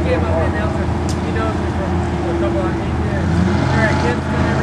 came up and announcer. He knows me from a couple of they're at Kinston.